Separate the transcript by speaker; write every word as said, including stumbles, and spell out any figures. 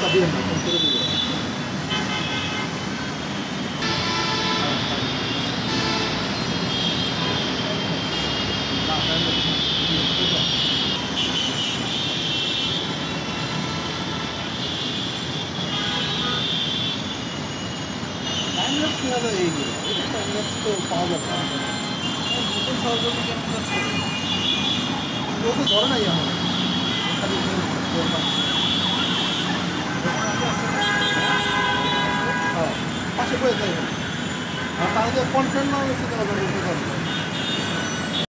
Speaker 1: দিয়ে না ফোন করে দিবে টাইম ল্যাপস নিয়ে হলো এইগুলো এটা টাইম ল্যাপস তো পাওয়া যাবে না নতুন সহযোগী কেমন কাজ করে ও তো ধরে নাই আমার খালি হ্যাঁ পাশে বয়ে যায় আর তাদের কন্টেন্ট না হচ্ছে